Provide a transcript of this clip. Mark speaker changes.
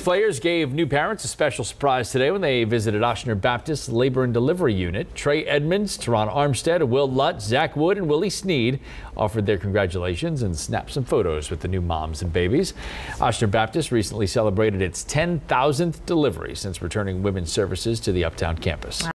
Speaker 1: players gave new parents a special surprise today when they visited Oschner Baptist Labor and Delivery Unit. Trey Edmonds, Teron Armstead, Will Lutt, Zach Wood, and Willie Sneed offered their congratulations and snapped some photos with the new moms and babies. Oschner Baptist recently celebrated its 10,000th delivery since returning women's services to the Uptown campus.